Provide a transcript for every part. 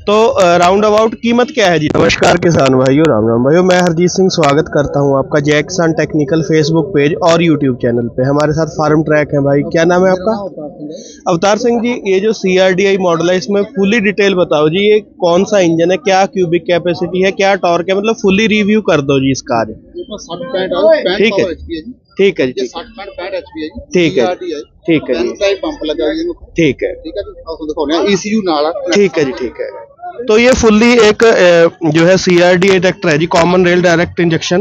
तो round about कीमत क्या है जी? नमस्कार किसान भाइयों, राम राम भाइयों। मैं हरजीत सिंह स्वागत करता हूं आपका Jai Kisan technical Facebook page और यूट्यूब चैनल पे। हमारे साथ फार्म ट्रैक है भाई। क्या नाम है आपका? अवतार सिंह जी। ये जो CRDI मॉडल है, इसमें फुली डिटेल बताओ जी। ये कौन सा इंजन है, क्या क्यूबिक कैपेसिटी है, क्या टॉर्क है, मतलब फुली रिव्यू कर दो जी इसका आज। ठीक है, ठीक है जी, ठीक है, ठीक है, ठीक है जी, पंप लगा ठीक है, ECU नाल, ठीक है जी, ठीक है। तो ये फुल्ली एक जो है CRDI ट्रैक्टर है जी, common rail direct injection.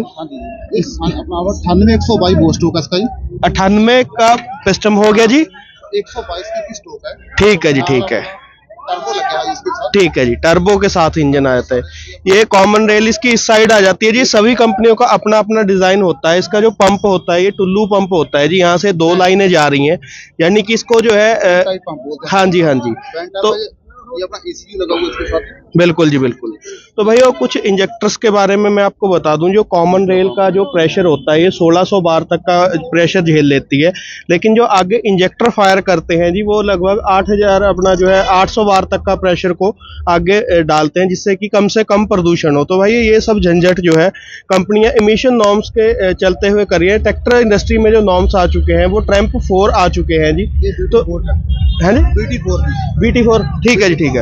98 122 stock है इसका जी। 98 का सिस्टम हो गया जी, 122 की स्टॉक है। ठीक है जी, ठीक है, टर्बो लगा है इसके साथ। ठीक है जी। टर्बो के साथ इंजन आ जाता है। ये कॉमन रेल इसकी इस साइड आ जाती है जी। सभी कंपनियों का अपना अपना डिजाइन होता है। इसका जो पंप होता है, ये टुल्लू पंप होता है जी। यहाँ से 2 लाइनें जा रही हैं, यानी कि इसको जो है हाँ जी, हाँ जी। तो ये अपना ECU लगा हुआ इसके साथ। बिल्कुल जी, बिल्कुल। तो भैया कुछ इंजेक्टर्स के बारे में मैं आपको बता दूं। जो कॉमन रेल का जो प्रेशर होता है, ये 1600 बार तक का प्रेशर झेल लेती है। लेकिन जो आगे इंजेक्टर फायर करते हैं जी, वो लगभग 8000 अपना जो है 800 बार तक का प्रेशर को आगे डालते हैं, जिससे कि कम से कम प्रदूषण हो। तो भाई ये सब झंझट जो है कंपनियां इमिशन नॉर्म्स के चलते हुए कर रही है। ट्रैक्टर इंडस्ट्री में जो नॉर्म्स आ चुके हैं वो ट्रैम्प 4 आ चुके हैं जी। तो है ना, BT4, ठीक है जी, ठीक है,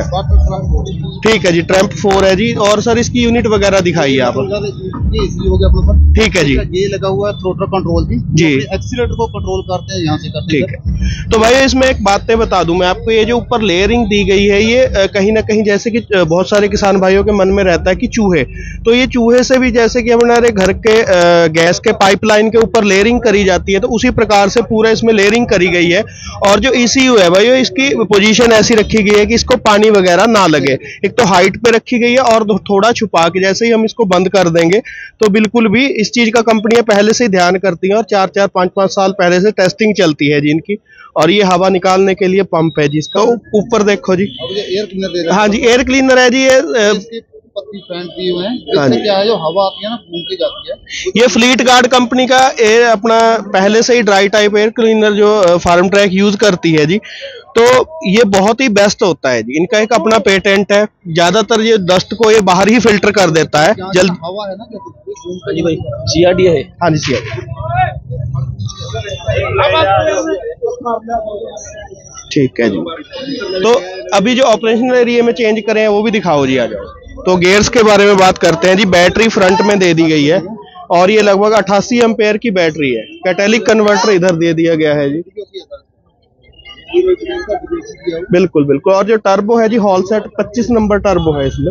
ठीक है जी। ट्रैम्प 4 है जी। और सर इसकी यूनिट वगैरह दिखाइए आप। ये ECU हो गया अपना सर। ठीक है जी। ये लगा हुआ है थ्रोटल कंट्रोल जी, एक्सीलरेटर को कंट्रोल करते हैं यहाँ से करते हैं। ठीक है। तो भाई इसमें एक बातें बता दूं मैं आपको। ये जो ऊपर लेयरिंग दी गई है, ये कहीं ना कहीं जैसे कि बहुत सारे किसान भाइयों के मन में रहता है कि चूहे, तो ये चूहे से भी जैसे कि हमारे घर के गैस के पाइपलाइन के ऊपर लेयरिंग करी जाती है, तो उसी प्रकार से पूरा इसमें लेयरिंग करी गई है। और जो ECU है भाई, इसकी पोजीशन ऐसी रखी गई है कि इसको पानी वगैरह ना लगे। एक तो हाइट पे रखी गई है और थोड़ा छुपा के, जैसे ही हम इसको बंद कर देंगे तो बिल्कुल भी इस चीज का कंपनियां पहले से ही ध्यान करती हैं। और 4-4 5-5 साल पहले से टेस्टिंग चलती है जी इनकी। और ये हवा निकालने के लिए पंप है जी इसका। ऊपर देखो जी, एयर क्लीनर दे रहा है। हाँ जी, एयर क्लीनर है जी। ये पत्ती फ्रंट दिए हुए हैं। इससे क्या है, जो हवा आती है ना घूम के जाती है। ये फ्लीट गार्ड कंपनी का एयर अपना पहले से ही ड्राई टाइप एयर क्लीनर जो फार्म ट्रैक यूज करती है जी। तो ये बहुत ही बेस्ट होता है जी। इनका एक अपना पेटेंट है। ज्यादातर ये डस्ट को ये बाहर ही फिल्टर कर देता है जल्द। हवा है ना जी भाई, CRDI है। हाँ जी, CRDI, ठीक है जी। तो अभी जो ऑपरेशनल एरिया में चेंज करें हैं वो भी दिखाओ जी, आ जाओ। तो गियर्स के बारे में बात करते हैं जी। बैटरी फ्रंट में दे दी गई है और ये लगभग 88 एम्पेयर की बैटरी है। कैटेलिक कन्वर्टर इधर दे दिया गया है जी। बिल्कुल बिल्कुल। और जो टर्बो है जी, हॉल सेट 25 नंबर टर्बो है इसमें।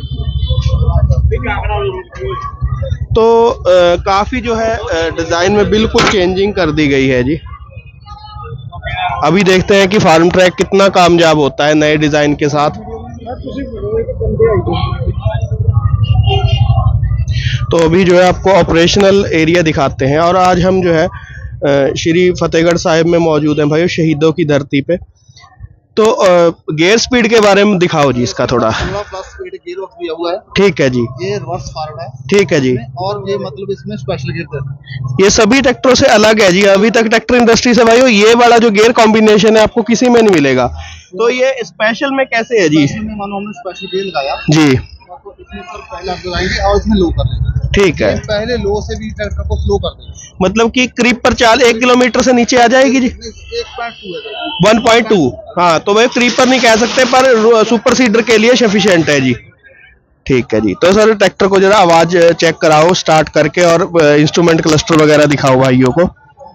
तो काफी जो है डिजाइन में बिल्कुल चेंजिंग कर दी गई है जी। अभी देखते हैं कि फार्म ट्रैक कितना कामयाब होता है नए डिजाइन के साथ। तो अभी जो है आपको ऑपरेशनल एरिया दिखाते हैं। और आज हम जो है श्री फतेहगढ़ साहिब में मौजूद हैं भाई, शहीदों की धरती पे। तो गियर स्पीड के बारे में दिखाओ जी इसका थोड़ा। 16+ स्पीड गियर बॉक्स दिया हुआ है। ठीक है जी। ये रिवर्स फॉरवर्ड है। ठीक है जी। और ये मतलब इसमें स्पेशल गियर देते हैं। ये सभी ट्रैक्टरों से अलग है जी। अभी तक ट्रैक्टर इंडस्ट्री से भाई ये वाला जो गियर कॉम्बिनेशन है आपको किसी में नहीं मिलेगा। तो ये स्पेशल में कैसे है जी? मानो हमने स्पेशल गियर लगाया जी, तो इसमें पहले आप लगाएंगे और इसमें लो कर देंगे। ठीक है। पहले लो से भी ट्रैक्टर को स्लो कर देंगे। मतलब कि क्रीप पर चाल 1 किलोमीटर से नीचे आ जाएगी जी। 1.2। हाँ, तो भाई क्रीप पर नहीं कह सकते, पर सुपर सीडर के लिए सफिशिएंट है जी। ठीक है जी। तो सर ट्रैक्टर को जरा आवाज चेक कराओ स्टार्ट करके, और इंस्ट्रूमेंट क्लस्टर वगैरह दिखाओ भाइयों को।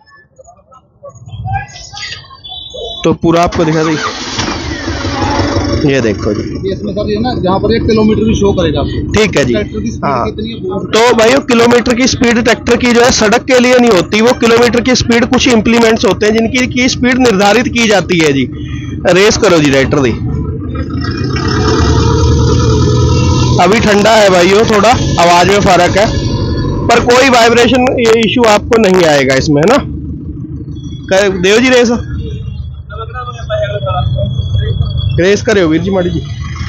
तो पूरा आपको दिखा दी, ये देखो जी। इसमें सर ये ना जहाँ पर 1 किलोमीटर भी शो करेगा आपको। ठीक है जी। हाँ, तो तो भाई किलोमीटर की स्पीड ट्रैक्टर की जो है सड़क के लिए नहीं होती। वो किलोमीटर की स्पीड कुछ इंप्लीमेंट्स होते हैं जिनकी की स्पीड निर्धारित की जाती है जी। रेस करो जी राइटर दी। अभी ठंडा है भाइयों, थोड़ा आवाज में फर्क है, पर कोई वाइब्रेशन ये इशू आपको नहीं आएगा इसमें, है ना। देव जी रेस रेस करे वीर जी माड़ी जी।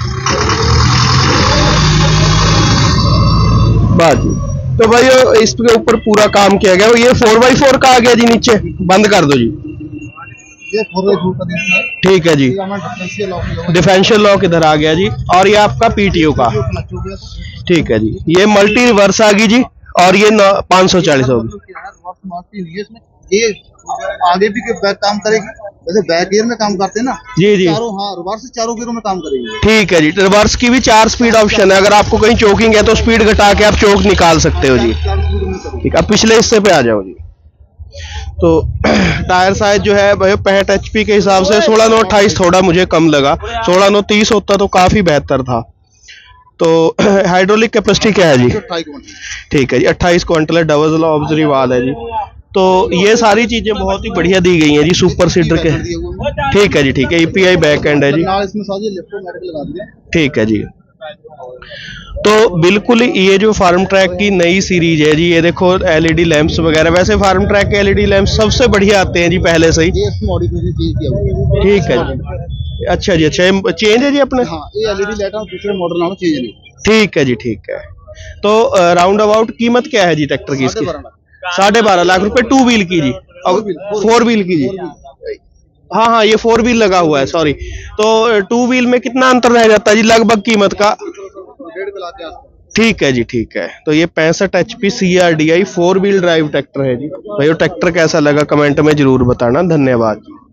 बात जी। तो भाई इसके ऊपर पूरा काम किया गया। ये 4x4 का आ गया जी नीचे। बंद कर दो जी। ये 4x4 का देना है। ठीक है जी, ये हमारा डिफरेंशियल लॉक है। डिफरेंशियल लॉक इधर आ गया जी, और ये आपका पीटीओ का। क्लच हो गया तो ठीक है जी, ये मल्टी रिवर्स आ गई जी, और ये 540 होगी। मतलब क्या है, रिवर्स मारती नहीं है इसमें। ये आगे भी बैक काम करेगी, जैसे बैक गियर में काम करते हैं ना। जी जी, चारों, हाँ, रिवर्स से चारों गियरों में काम करेगी। ठीक है जी। रिवर्स की भी 4 स्पीड ऑप्शन है, अगर आपको कहीं चोकिंग है तो स्पीड घटा के आप चोक निकाल सकते हो जी। 4 स्पीड में करेगी। ठीक, अब पिछले हिस्से पे आ जाओ जी। तो टायर साइज जो है भाई 65 HP के हिसाब से 16/9/28 थोड़ा मुझे कम लगा, 16/9/30 होता तो काफी बेहतर था। तो हाइड्रोलिक कैपेसिटी क्या है जी? 28 घंटे। ठीक है जी, 28 क्विंटल है, डबल ऑब्जरी वाल है जी। तो ये सारी चीजें बहुत ही बढ़िया दी गई हैं जी सुपर सीडर के। ठीक है जी, ठीक है, EPI बैक एंड है जी। इसमें सारी इलेक्ट्रोमैटिक लगा दिया। ठीक है जी। तो बिल्कुल ये जो फार्म ट्रैक की नई सीरीज है जी, ये देखो LED लैंप्स वगैरह, वैसे फार्म ट्रैक के LED लैंप्स सबसे बढ़िया आते हैं जी पहले से ही। ये इसमें मॉडिफिकेशन किया हुआ है। ठीक है जी, अच्छा जी, अच्छा चेंज है जी अपने। हाँ, ये LED लाइट हम दूसरे मॉडल नालों चेंज नहीं। ठीक है जी, ठीक है। तो राउंड अबाउट कीमत क्या है जी ट्रैक्टर की इसकी? 12.5 लाख रुपए 2 व्हील की जी, और 4 व्हील की जी। हाँ हाँ, ये 4 व्हील लगा हुआ है, सॉरी। तो 2 व्हील में कितना अंतर रह जाता है जी लगभग कीमत का? 1.5 लाख के आसपास। ठीक है जी, ठीक है। तो ये 65 HP CRDI 4 wheel drive tractor है जी। भाई ट्रैक्टर कैसा लगा कमेंट में जरूर बताना। धन्यवाद जी।